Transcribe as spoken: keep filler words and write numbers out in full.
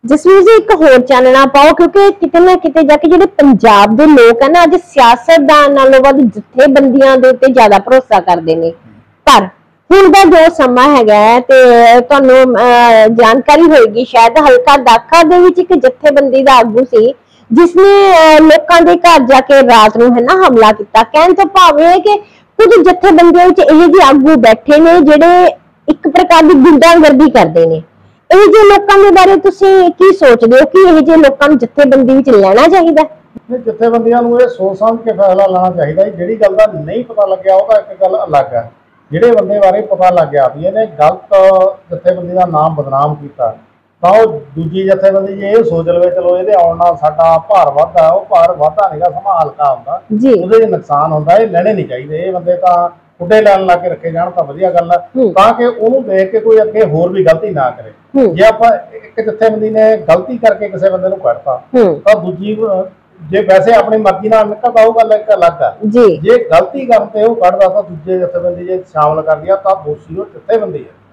जसवीर जी एक होर चानना पाओ, क्योंकि किते ना किते जाके जिहड़े पंजाब दे लोग है ना अज सियासतदान नालों वध जथेबंदियां दे उत्ते ज्यादा भरोसा करदे ने। पर हुण दा जो समा हैगा ते तुहानूं जानकारी होएगी शायद हलका दाखा दे विच एक जथेबंदी दा आगू सी जिसने लोकां दे घर जाके रात नूं है ना हमला किया। कहण तो भाव है कि कुछ जथेबंदियां विच इहो ਜਿਹੇ आगू बैठे ने जिहड़े एक प्रकार की गुंडागर्दी करते हैं। ਇਹ ਜਿਹੇ ਲੋਕਾਂ ਦੇ ਬਾਰੇ ਤੁਸੀਂ ਕੀ ਸੋਚਦੇ ਹੋ ਕਿ ਇਹ ਜਿਹੇ ਲੋਕਾਂ ਨੂੰ ਜਥੇਬੰਦੀ ਵਿੱਚ ਲੈਣਾ ਚਾਹੀਦਾ? ਜਥੇਬੰਦੀਆਂ ਨੂੰ ਇਹ ਸੋਚ ਸਮਝ ਕੇ ਫੈਸਲਾ ਲੈਣਾ ਚਾਹੀਦਾ ਹੈ। ਜਿਹੜੀ ਗੱਲ ਦਾ ਨਹੀਂ ਪਤਾ ਲੱਗਿਆ ਉਹਦਾ ਇੱਕ ਗੱਲ ਅਲੱਗ ਹੈ। ਜਿਹੜੇ ਬੰਦੇ ਬਾਰੇ ਪਤਾ ਲੱਗਿਆ ਵੀ ਇਹਨੇ ਗਲਤ ਜਥੇਬੰਦੀ ਦਾ ਨਾਮ ਬਦਨਾਮ ਕੀਤਾ ਤਾਂ ਉਹ ਦੂਜੀ ਜਥੇਬੰਦੀ ਜੇ ਇਹ ਸੋਚ ਲਵੇ ਚਲੋ ਇਹਦੇ ਆਉਣ ਨਾਲ ਸਾਡਾ ਭਾਰ ਵੱਧਦਾ, ਉਹ ਭਾਰ ਵੱਧਦਾ ਨਹੀਂਗਾ, ਸਮਾਂ ਹਲਕਾ ਹੁੰਦਾ, ਉਹਦੇ ਨੁਕਸਾਨ ਹੁੰਦਾ। ਇਹ ਲੈਣੇ ਨਹੀਂ ਚਾਹੀਦੇ। ਇਹ ਬੰਦੇ ਤਾਂ ਖੁੱਡੇ ਲੈਣ ਲਾ ਕੇ ਰੱਖੇ ਜਾਣ ਤਾਂ ਵਧੀਆ ਗੱਲ ਹੈ, ਤਾਂ ਕਿ ਉਹਨੂੰ ਦੇਖ ਕੇ ਕੋਈ ਅੱਗੇ ਹੋਰ ਵੀ ਗਲਤੀ ਨਾ ਕਰੇ। ਜੇ ਆਪਾਂ ਇੱਕ ਜਥੇਬੰਦੀ ਨੇ ਗਲਤੀ ਕਰਕੇ ਕਿਸੇ ਬੰਦੇ ਨੂੰ ਕੱਢਤਾ ਤਾਂ ਦੂਜੀ ਜੇ ਵੈਸੇ ਆਪਣੀ ਮਰਜ਼ੀ ਨਾਲ ਨਿਕਲਦਾ ਉਹ ਗੱਲ ਇੱਕ ਅਲੱਗ ਹੈ। ਜੇ ਗਲਤੀ ਕਰਨ ਤੇ ਉਹ ਕੱਢਦਾ ਤਾਂ ਦੂਜੇ ਜਥੇਬੰਦੀ ਜੇ ਸ਼ਾਮਲ ਕਰ ਲਿਆ ਤਾਂ ਦੋਸ਼ੀ ਉਹ ਜਥੇਬੰਦੀ ਹੈ।